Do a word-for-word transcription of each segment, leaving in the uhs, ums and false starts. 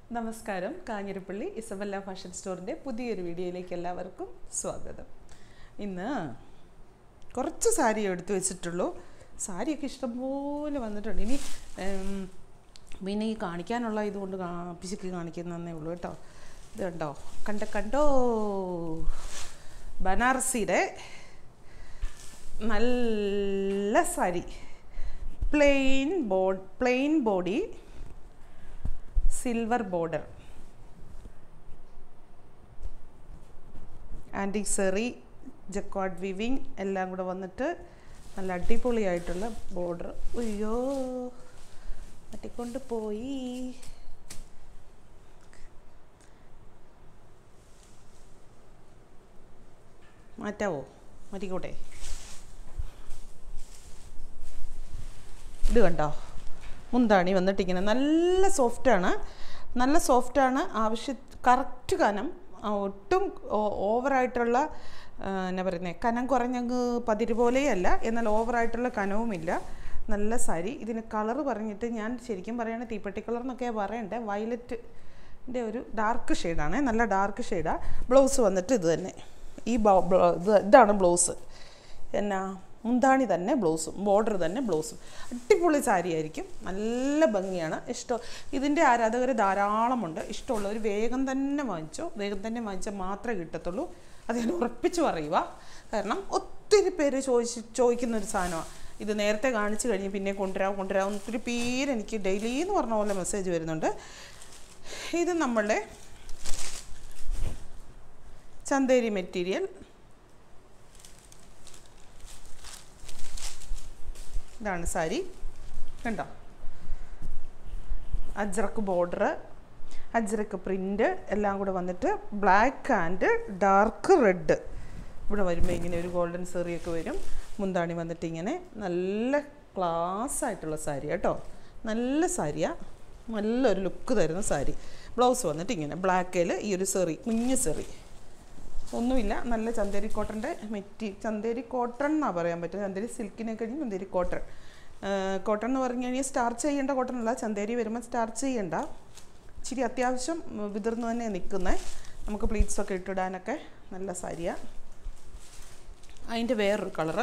നമസ്കാരം. Kanjirappally Isabella fashion സ്റ്റോറിൻ്റെ പുതിയൊരു വീഡിയോയിലേക്ക് എല്ലാവർക്കും സ്വാഗതം. ഇന്ന് കുറച്ച് സാരി എടുത്തു വെച്ചിട്ടുള്ളൂ. സാരിയൊക്കെ ഇഷ്ടംപോലെ വന്നിട്ടുണ്ട്. ഇനി പിന്നെ ഈ കാണിക്കാനുള്ള ഇതുകൊണ്ട് പിശുക്ക് കാണിക്കുന്നതന്നേ ഉള്ളൂ കേട്ടോ. ഇത് കണ്ടോ, കണ്ട കണ്ടോ ബനാറസിയുടെ നല്ല sari, plain body plain body, silver border, antique zari, jacquard weaving എല്ലാം കൂടെ വന്നിട്ട് നല്ല അടിപൊളിയായിട്ടുള്ള ബോർഡർ. അയ്യോ തട്ടിക്കൊണ്ട് പോയി. മാറ്റാവോ? മാറ്റിക്കോട്ടെ. ഇത് കണ്ടോ, മുന്താണി വന്നിട്ടിങ്ങനെ നല്ല സോഫ്റ്റാണ്, നല്ല സോഫ്റ്റാണ്. ആവശ്യ കറക്റ്റ് കനം, ഒട്ടും ഓവറായിട്ടുള്ള എന്നാ പറയുന്നത്, കനം കുറഞ്ഞങ്ങ് പതിര് പോലെയല്ല, എന്നാൽ ഓവറായിട്ടുള്ള കനവുമില്ല. നല്ല സാരി. ഇതിന് കളറ് പറഞ്ഞിട്ട് ഞാൻ ശരിക്കും പറയുകയാണെങ്കിൽ തീപ്പെട്ടി കളർ എന്നൊക്കെയാണ് പറയണ്ടേ. വയലറ്റിൻ്റെ ഒരു ഡാർക്ക് ഷെയ്ഡാണ്, നല്ല ഡാർക്ക് ഷെയ്ഡാണ്. ബ്ലൗസ് വന്നിട്ട് ഇത് തന്നെ, ഈ ഇത് ഇതാണ് ബ്ലൗസ്. എന്നാ മുന്താണി തന്നെ ബ്ലൗസും, ബോർഡർ തന്നെ ബ്ലൗസും. അടിപൊളി സാരി ആയിരിക്കും, നല്ല ഭംഗിയാണ്. ഇഷ്ടം ഇതിൻ്റെ ആരാധകർ ധാരാളമുണ്ട്. ഇഷ്ടമുള്ളവർ വേഗം തന്നെ വാങ്ങിച്ചോ, വേഗം തന്നെ വാങ്ങിച്ചാൽ മാത്രമേ കിട്ടത്തുള്ളൂ. അത് ഞാൻ ഉറപ്പിച്ച് പറയുക. കാരണം ഒത്തിരി പേര് ചോദിച്ച് ചോദിക്കുന്നൊരു സാധനമാണ് ഇത്. നേരത്തെ കാണിച്ചു കഴിഞ്ഞ് പിന്നെ കൊണ്ടുവരാം കൊണ്ടുവരാം ഒത്തിരി പേര് എനിക്ക് ഡെയിലി എന്ന് പറഞ്ഞ പോലെ മെസ്സേജ് വരുന്നുണ്ട്. ഇത് നമ്മളുടെ ചന്തേരി മെറ്റീരിയൽ. ഇതാണ് സാരി, കണ്ടോ. അജ്രക്ക് ബോർഡർ, അജ്രക്ക് പ്രിൻ്റ് എല്ലാം കൂടെ വന്നിട്ട് ബ്ലാക്ക് ആൻഡ് ഡാർക്ക് റെഡ്. ഇവിടെ വരുമ്പോൾ ഇങ്ങനെ ഒരു ഗോൾഡൻ സെറിയൊക്കെ വരും. മുന്താണി വന്നിട്ട് ഇങ്ങനെ നല്ല ക്ലാസ് ആയിട്ടുള്ള സാരി കേട്ടോ. നല്ല സാരിയാണ്, നല്ലൊരു ലുക്ക് തരുന്ന സാരി. ബ്ലൗസ് വന്നിട്ട് ഇങ്ങനെ ബ്ലാക്കിൽ ഈ ഒരു സെറി, കുഞ്ഞ് സെറി, ഒന്നുമില്ല. നല്ല ചന്തേരി കോട്ടൻ്റെ മെറ്റി ചന്തേരി കോട്ടൺ എന്നാണ് പറയാൻ പറ്റും. ചന്തേരി സിൽക്കിനെ കഴിഞ്ഞ് ചന്തേരി കോട്ടൺ. കോട്ടൺ എന്ന് പറഞ്ഞു കഴിഞ്ഞാൽ സ്റ്റാർച്ച് ചെയ്യേണ്ട കോട്ടൺ അല്ല. ചന്തേരി വരുമ്പോൾ സ്റ്റാർച്ച് ചെയ്യേണ്ട, ഇച്ചിരി അത്യാവശ്യം വിതിർന്ന് തന്നെ നിൽക്കുന്നത്. നമുക്ക് പ്ലീറ്റ്സൊക്കെ ഇട്ടിടാനൊക്കെ നല്ല സാരിയാണ്. അതിൻ്റെ വേറൊരു കളറ്,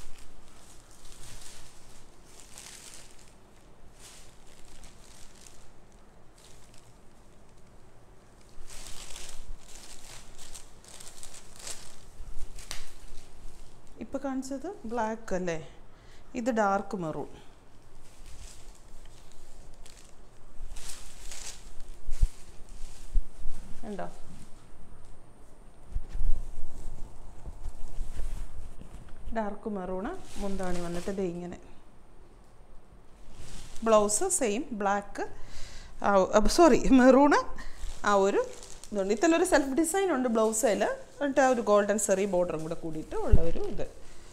ഇപ്പോൾ കാണിച്ചത് ബ്ലാക്ക് അല്ലേ, ഇത് ഡാർക്ക് മെറൂൺ. ഉണ്ടോ, ഡാർക്ക് മെറൂണ്. മുന്താണി വന്നിട്ട് ദേ ഇങ്ങനെ. Blouse same black, sorry maroon. ആ ഒരു ഇതുണ്ട്. ഇതിലൊരു സെൽഫ് ഡിസൈൻ ഉണ്ട് ബ്ലൗസിൽ. എന്നിട്ട് ആ ഒരു ഗോൾഡൻ സെറി ബോർഡറും കൂടെ കൂടിയിട്ട് ഉള്ള ഒരു ഇത്.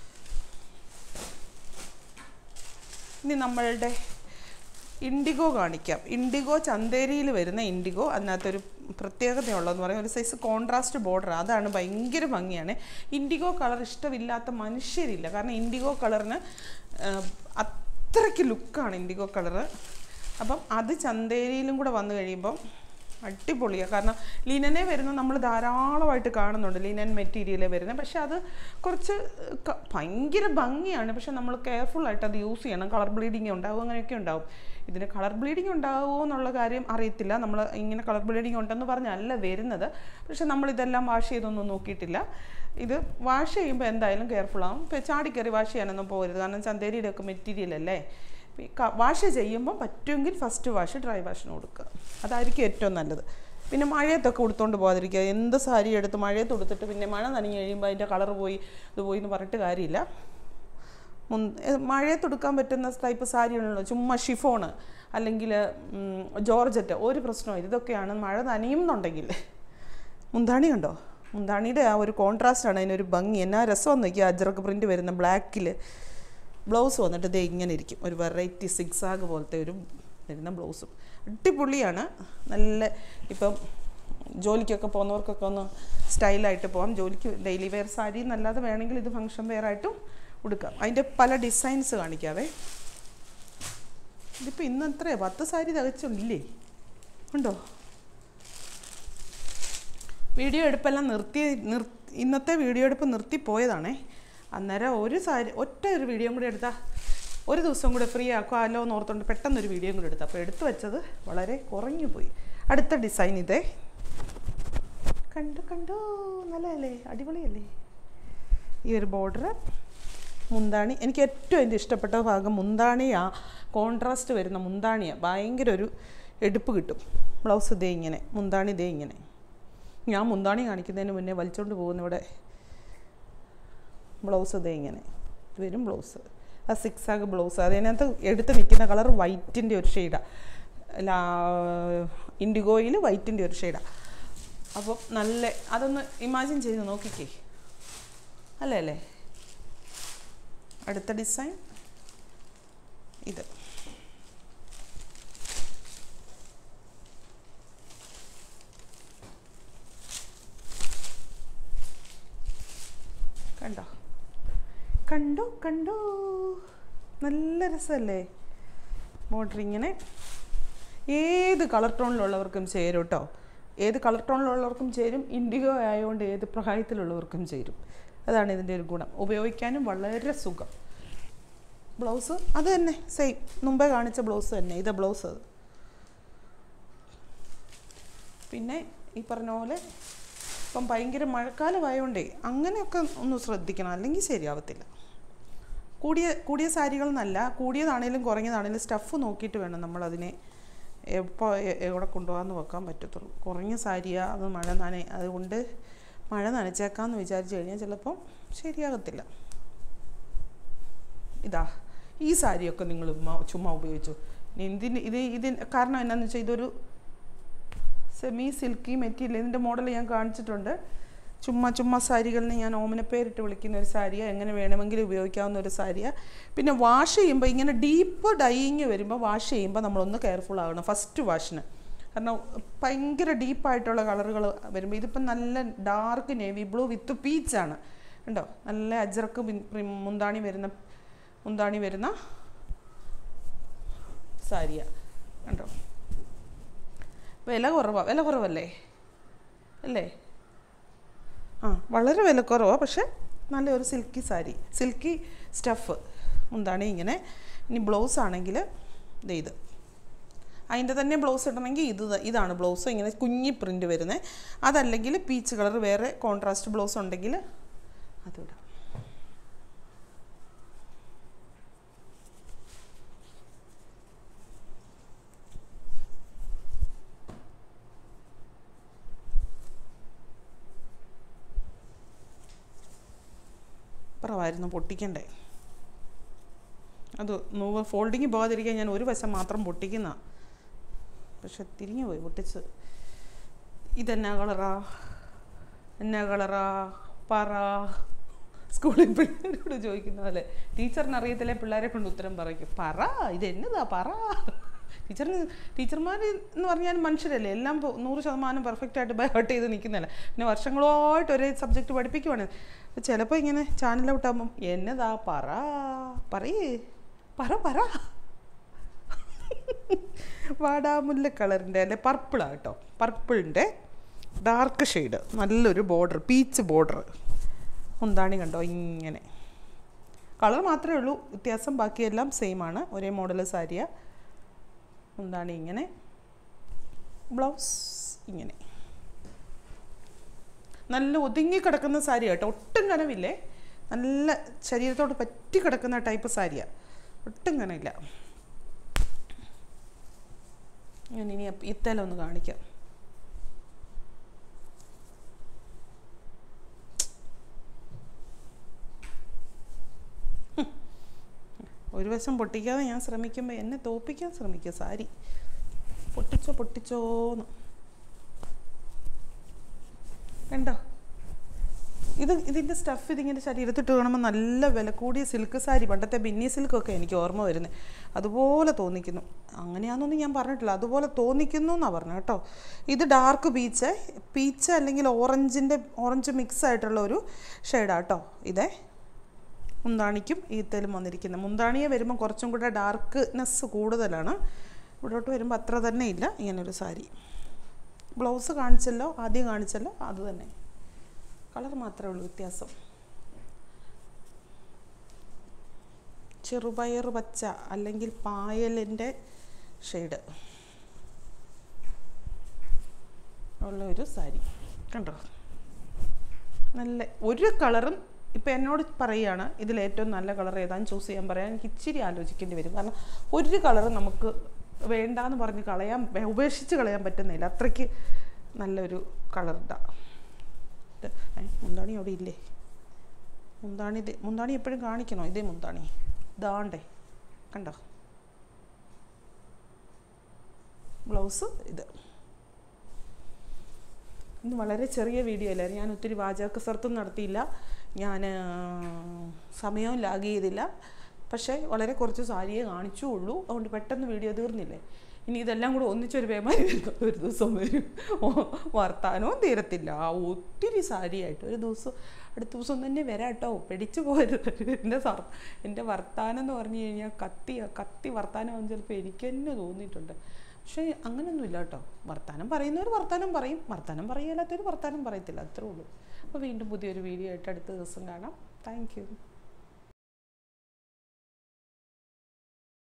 ഇനി നമ്മളുടെ ഇൻഡിഗോ കാണിക്കാം. ഇൻഡിഗോ ചന്തേരിയിൽ വരുന്ന ഇൻഡിഗോ. അതിനകത്തൊരു പ്രത്യേകതയുള്ളതെന്ന് പറയുന്നത് ഒരു സൈസ് കോൺട്രാസ്റ്റ് ബോർഡർ. അതാണ് ഭയങ്കര ഭംഗിയാണ്. ഇൻഡിഗോ കളർ ഇഷ്ടമില്ലാത്ത മനുഷ്യരില്ല. കാരണം ഇൻഡിഗോ കളറിന് അത്രയ്ക്ക് ലുക്കാണ് ഇൻഡിഗോ കളറ്. അപ്പം അത് ചന്തേരിയിലും കൂടെ വന്നു കഴിയുമ്പം അടിപൊളിയാണ്. കാരണം ലിനനെ വരുന്നത് നമ്മൾ ധാരാളമായിട്ട് കാണുന്നുണ്ട്, ലിനൻ മെറ്റീരിയലേ വരുന്നത്. പക്ഷെ അത് കുറച്ച് ഭയങ്കര ഭംഗിയാണ്. പക്ഷെ നമ്മൾ കെയർഫുള്ളായിട്ട് അത് യൂസ് ചെയ്യണം. കളർ ബ്ലീഡിങ് ഉണ്ടാവും, അങ്ങനെയൊക്കെ ഉണ്ടാവും. ഇതിന് കളർ ബ്ലീഡിങ് ഉണ്ടാവുമോ എന്നുള്ള കാര്യം അറിയത്തില്ല. നമ്മൾ ഇങ്ങനെ കളർ ബ്ലീഡിങ് ഉണ്ടെന്ന് പറഞ്ഞല്ല വരുന്നത്. പക്ഷെ നമ്മളിതെല്ലാം വാഷ് ചെയ്തൊന്നും നോക്കിയിട്ടില്ല. ഇത് വാഷ് ചെയ്യുമ്പോൾ എന്തായാലും കെയർഫുള്ളാവും. ഇപ്പോൾ ചാടിക്കറി വാഷ് ചെയ്യാനൊന്നും പോകരുത്. കാരണം ചന്തേരിയുടെ ഒക്കെ മെറ്റീരിയൽ അല്ലേ. വാഷ് ചെയ്യുമ്പം പറ്റുമെങ്കിൽ ഫസ്റ്റ് വാഷ് ഡ്രൈ വാഷിന് കൊടുക്കുക, അതായിരിക്കും ഏറ്റവും നല്ലത്. പിന്നെ മഴയത്തൊക്കെ ഉടുത്തോണ്ട് പോകാതിരിക്കുക. എന്ത് സാരി എടുത്ത് മഴയത്ത് ഉടുത്തിട്ട് പിന്നെ മഴ നനഞ്ഞ് കഴിയുമ്പോൾ അതിൻ്റെ കളർ പോയി ഇത് പോയി എന്ന് പറഞ്ഞിട്ട് കാര്യമില്ല. മഴയത്ത് ഉടുക്കാൻ പറ്റുന്ന ടൈപ്പ് സാരികളുണ്ടല്ലോ, ചുമ്മാ ഷിഫോണ് അല്ലെങ്കിൽ ജോർജറ്റ്, ഒരു പ്രശ്നവും. ഇതൊക്കെയാണ് മഴ നനയുന്നുണ്ടെങ്കിൽ. മുന്താണി കണ്ടോ, മുന്താണിയുടെ ആ ഒരു കോൺട്രാസ്റ്റാണ് അതിനൊരു ഭംഗി. എന്നാ രസമെന്ന് നോക്കിയാൽ അജ്രക്ക് പ്രിൻ്റ് വരുന്ന ബ്ലാക്കിൽ. ബ്ലൗസ് വന്നിട്ട് ഇത് ഇങ്ങനെ ഇരിക്കും, ഒരു വെറൈറ്റി സിക്സാഗ് പോലത്തെ ഒരു വരുന്ന ബ്ലൗസും. അടിപൊളിയാണ്. നല്ല ഇപ്പം ജോലിക്കൊക്കെ പോകുന്നവർക്കൊക്കെ ഒന്ന് സ്റ്റൈലായിട്ട് പോകാം. ജോലിക്ക് ഡെയിലി വെയർ സാരി എന്നല്ലാതെ വേണമെങ്കിൽ ഇത് ഫങ്ഷൻ വെയർ ആയിട്ടും ഉടുക്കാം. അതിൻ്റെ പല ഡിസൈൻസ് കാണിക്കാവേ. ഇതിപ്പോൾ ഇന്ന് എത്രയാണ്, പത്ത് സാരി തികച്ചില്ലേ? ഉണ്ടോ? വീഡിയോ എടുപ്പെല്ലാം നിർത്തി നിർ ഇന്നത്തെ വീഡിയോ എടുപ്പ് നിർത്തിപ്പോയതാണേ. അന്നേരം ഒരു സാരി ഒറ്റ ഒരു വീഡിയോ കൂടി എടുത്താൽ ഒരു ദിവസം കൂടെ ഫ്രീ ആക്കുമല്ലോ എന്ന് ഓർത്തുകൊണ്ട് പെട്ടെന്നൊരു വീഡിയോ കൂടി എടുത്തു. അപ്പോൾ എടുത്തു വെച്ചത് വളരെ കുറഞ്ഞു പോയി. അടുത്ത ഡിസൈൻ ഇതേ. കണ്ടു കണ്ടു നല്ലതല്ലേ, അടിപൊളിയല്ലേ? ഈ ഒരു ബോർഡർ, മുന്താണി. എനിക്ക് ഏറ്റവും എൻ്റെ ഇഷ്ടപ്പെട്ട ഭാഗം മുന്താണിയാണ്. കോൺട്രാസ്റ്റ് വരുന്ന മുന്താണിയാണ്. ഭയങ്കര ഒരു എടുപ്പ് കിട്ടും. ബ്ലൗസ് ഇതേ ഇങ്ങനെ, മുന്താണി ഇതേ ഇങ്ങനെ. ഞാൻ മുന്താണി കാണിക്കുന്നതിന് മുന്നേ വലിച്ചുകൊണ്ട് പോകുന്ന ഇവിടെ ബ്ലൗസ് ഇതേ ഇങ്ങനെ ഇത് വരും. ബ്ലൗസ് ആ സിക്സ് ആഗ് ബ്ലൗസ്. അതിനകത്ത് എടുത്ത് നിൽക്കുന്ന കളർ വൈറ്റിൻ്റെ ഒരു ഷെയ്ഡാണ്. ലാ ഇൻഡിഗോയിൽ വൈറ്റിൻ്റെ ഒരു ഷെയ്ഡാണ്. അപ്പോൾ നല്ല അതൊന്ന് ഇമാജിൻ ചെയ്ത് നോക്കിക്കേ, അല്ലേ അല്ലേ? അടുത്ത ഡിസൈൻ ഇത്. കണ്ടോ കണ്ടോ കണ്ടോ നല്ല രസമല്ലേ? ബോർഡർ ഇങ്ങനെ ഏത് കളർ ടോണിലുള്ളവർക്കും ചേരും കേട്ടോ. ഏത് കളർ ടോണിലുള്ളവർക്കും ചേരും. ഇൻഡിഗോ ആയതുകൊണ്ട് ഏത് പ്രായത്തിലുള്ളവർക്കും ചേരും. അതാണ് ഇതിൻ്റെ ഒരു ഗുണം. ഉപയോഗിക്കാനും വളരെ സുഖം. ബ്ലൗസ് അത് തന്നെ സെയിം, മുമ്പേ കാണിച്ച ബ്ലൗസ് തന്നെ. ഇത് ബ്ലൗസ്. അത് പിന്നെ ഈ പറഞ്ഞ പോലെ ഇപ്പം ഭയങ്കര മഴക്കാലമായതുകൊണ്ടേ അങ്ങനെയൊക്കെ ഒന്ന് ശ്രദ്ധിക്കണം, അല്ലെങ്കിൽ ശരിയാവത്തില്ല. കൂടിയ കൂടിയ സാരികൾ എന്നല്ല, കൂടിയതാണേലും കുറഞ്ഞതാണേലും സ്റ്റഫ് നോക്കിയിട്ട് വേണം നമ്മളതിനെ എപ്പോൾ എവിടെ കൊണ്ടുപോകാമെന്ന് വെക്കാൻ പറ്റത്തുള്ളൂ. കുറഞ്ഞ സാരിയാ, അത് മഴ നന അതുകൊണ്ട് മഴ നനച്ചേക്കാമെന്ന് വിചാരിച്ചു കഴിഞ്ഞാൽ ചിലപ്പം ശരിയാകത്തില്ല. ഇതാ ഈ സാരിയൊക്കെ നിങ്ങൾ ചുമ്മാ ഉപയോഗിച്ചു. എന്തിന് ഇത് ഇതിന് കാരണം എന്നാന്ന് വെച്ചാൽ ഇതൊരു സെമി സിൽക്കി മെറ്റീരിയൽ. ഇതിൻ്റെ മോഡൽ ഞാൻ കാണിച്ചിട്ടുണ്ട്. ചുമ്മാ ചുമ്മാ സാരികളിന് ഞാൻ ഓമനപ്പേരിട്ട് വിളിക്കുന്ന ഒരു സാരിയാണ്. എങ്ങനെ വേണമെങ്കിലും ഉപയോഗിക്കാവുന്ന ഒരു സാരിയാണ്. പിന്നെ വാഷ് ചെയ്യുമ്പോൾ ഇങ്ങനെ ഡീപ്പ് ഡൈയിങ് വരുമ്പോൾ വാഷ് ചെയ്യുമ്പോൾ നമ്മളൊന്ന് കെയർഫുൾ ആകണം ഫസ്റ്റ് വാഷിന്. കാരണം ഭയങ്കര ഡീപ്പായിട്ടുള്ള കളറുകൾ വരുമ്പോൾ ഇതിപ്പം നല്ല ഡാർക്ക് നേവി ബ്ലൂ വിത്ത് പീച്ചാണ്. കണ്ടോ, നല്ല അജ്രക്ക് മുന്താണി വരുന്ന മുന്താണി വരുന്ന സാരിയാണ്. കണ്ടോ, വില കുറവാണ്. വില കുറവല്ലേ അല്ലേ? ആ വളരെ വില കുറവാണ്. പക്ഷെ നല്ലൊരു സിൽക്കി സാരി, സിൽക്കി സ്റ്റഫ് മുന്താണി ഇങ്ങനെ. ഇനി ബ്ലൗസ് ആണെങ്കിൽ ഇത് ഇത് അതിൻ്റെ തന്നെ ബ്ലൗസ് ഇടണമെങ്കിൽ ഇത് ഇതാണ് ബ്ലൗസ്. ഇങ്ങനെ കുഞ്ഞി പ്രിൻ്റ് വരുന്നത്. അതല്ലെങ്കിൽ പീച്ച് കളർ വേറെ കോൺട്രാസ്റ്റ് ബ്ലൗസ് ഉണ്ടെങ്കിൽ അതിടാം. അപ്പുറമായിരുന്നു പൊട്ടിക്കണ്ടേ. അത് നൂവ് ഫോൾഡിങ് പോകാതിരിക്കാൻ ഞാൻ ഒരു വശം മാത്രം പൊട്ടിക്കുന്ന, പക്ഷെ തിരിഞ്ഞു പോയി പൊട്ടിച്ച്. ഇതെന്നാ കളറാ എന്നാ കളറാ പറ. സ്കൂളിൽ പിള്ളേരോട് ചോദിക്കുന്ന പോലെ ടീച്ചറിന് അറിയത്തില്ലേ, പിള്ളേരെ കൊണ്ട് ഉത്തരം പറയിക്കും. പറ ഇതെന്നതാ പറ. ടീച്ചറിന് ടീച്ചർമാർ എന്ന് പറഞ്ഞാൽ മനുഷ്യരല്ലേ, എല്ലാം നൂറ് ശതമാനം പെർഫെക്റ്റായിട്ട് ബൈ ഹേർട്ട് ചെയ്ത് നിൽക്കുന്നതല്ല. പിന്നെ വർഷങ്ങളായിട്ട് ഒരേ സബ്ജക്റ്റ് പഠിപ്പിക്കുവാണ്. ചിലപ്പോൾ ഇങ്ങനെ ചാനലൗട്ടാകുമ്പം എന്നതാ പറ പറയേ പറ പറ. വാടാമുല്ല കളറിൻ്റെ അല്ലെ പർപ്പിളാണ് കേട്ടോ. പർപ്പിളിൻ്റെ ഡാർക്ക് ഷെയ്ഡ്, നല്ലൊരു ബോർഡർ, പീച്ച് ബോർഡർ. മുന്താണി കണ്ടോ ഇങ്ങനെ. കളർ മാത്രമേ ഉള്ളൂ വ്യത്യാസം, ബാക്കിയെല്ലാം സെയിം ആണ്. ഒരേ മോഡൽ സാരിയ. മുന്താണി ഇങ്ങനെ, ബ്ലൗസ് ഇങ്ങനെ. നല്ല ഒതുങ്ങി കിടക്കുന്ന സാരി കേട്ടോ, ഒട്ടും കനവില്ലേ. നല്ല ശരീരത്തോട് പറ്റി കിടക്കുന്ന ടൈപ്പ് സാരിയാണ്, ഒട്ടും കനമില്ല. ഞാൻ ഇനി ഇത്തലം ഒന്ന് കാണിക്കാം. ഒരു വശം പൊട്ടിക്കാതെ ഞാൻ ശ്രമിക്കുമ്പോൾ എന്നെ തോപ്പിക്കാൻ ശ്രമിക്കുക. സാരി പൊട്ടിച്ചോ പൊട്ടിച്ചോന്ന് കണ്ടോ. ഇത് ഇതിൻ്റെ സ്റ്റഫ് ഇതിങ്ങനെ ശരീരത്തിട്ട് കാണുമ്പോൾ നല്ല വില കൂടിയ സിൽക്ക് സാരി, പണ്ടത്തെ ബിന്നി സിൽക്കൊക്കെ എനിക്ക് ഓർമ്മ വരുന്നത്. അതുപോലെ തോന്നിക്കുന്നു. അങ്ങനെയാണെന്നൊന്നും ഞാൻ പറഞ്ഞിട്ടില്ല, അതുപോലെ തോന്നിക്കുന്നു എന്നാണ് പറഞ്ഞത് കേട്ടോ. ഇത് ഡാർക്ക് പീച്ച് പീച്ച് അല്ലെങ്കിൽ ഓറഞ്ചിൻ്റെ ഓറഞ്ച് മിക്സ് ആയിട്ടുള്ള ഒരു ഷെയ്ഡാണ് കേട്ടോ. ഇതേ മുന്താണിക്കും ഈത്തലും വന്നിരിക്കുന്നത്. മുന്താണിയെ വരുമ്പോൾ കുറച്ചും കൂടെ ഡാർക്ക്നെസ് കൂടുതലാണ്. ഇവിടോട്ട് വരുമ്പോൾ അത്ര തന്നെ ഇല്ല. ഇങ്ങനൊരു സാരി ബ്ലൗസ് കാണിച്ചല്ലോ, ആദ്യം കാണിച്ചല്ലോ, അത് തന്നെ. കളർ മാത്രമേ ഉള്ളൂ വ്യത്യാസം. ചെറുപയർ പച്ച അല്ലെങ്കിൽ പായലിൻ്റെ ഷെയ്ഡ് ഉള്ള ഒരു സാരി കണ്ടോ. നല്ല ഒരു കളറും ഇപ്പം എന്നോട് പറയുകയാണ് ഇതിൽ ഏറ്റവും നല്ല കളർ ഏതാണെന്ന് ചൂസ് ചെയ്യാൻ പറയാൻ എനിക്ക് ഇച്ചിരി ആലോചിക്കേണ്ടി വരും. കാരണം ഒരു കളറ് നമുക്ക് വേണ്ടാന്ന് പറഞ്ഞ് കളയാൻ, ഉപേക്ഷിച്ച് കളയാൻ പറ്റുന്നില്ല, അത്രയ്ക്ക് നല്ലൊരു കളറിൻ്റെ. മുന്താണി അവിടെ ഇല്ലേ? മുന്താണി ഇത് മുന്താണി എപ്പോഴും കാണിക്കണോ? ഇതേ മുന്താണി ഇതാണ്ടേ കണ്ടോ. ബ്ലൗസ് ഇത്. ഇന്ന് വളരെ ചെറിയ വീഡിയോ അല്ലായിരുന്നു. ഞാൻ ഒത്തിരി വാചക കസർത്തും നടത്തിയില്ല, ഞാൻ സമയവും ലാഗ് ചെയ്തില്ല. പക്ഷേ വളരെ കുറച്ച് സാരിയെ കാണിച്ചുള്ളൂ. അതുകൊണ്ട് പെട്ടെന്ന് വീഡിയോ തീർന്നില്ലേ. ഇനി ഇതെല്ലാം കൂടെ ഒന്നിച്ചൊരു പേമാരി വരുന്നത് ഒരു ദിവസം വരും. വർത്താനവും തീരത്തില്ല. ഒത്തിരി സാരിയായിട്ട് ഒരു ദിവസം അടുത്ത ദിവസം തന്നെ വരാം കേട്ടോ. പിടിച്ചു പോകരുത്. എൻ്റെ സർ എൻ്റെ വർത്താനം എന്ന് പറഞ്ഞു കഴിഞ്ഞാൽ കത്തി കത്തി വർത്താനമാണെന്ന് ചിലപ്പോൾ എനിക്ക് തന്നെ തോന്നിയിട്ടുണ്ട്. പക്ഷേ അങ്ങനെയൊന്നുമില്ല കേട്ടോ. വർത്താനം പറയുന്നവർ വർത്താനം പറയും, വർത്താനം പറയാല്ലാത്തവർ വർത്താനം പറയത്തില്ല, അത്രേ ഉള്ളൂ. അപ്പോൾ വീണ്ടും പുതിയൊരു വീഡിയോ ആയിട്ട് അടുത്ത ദിവസം കാണാം. Thank U.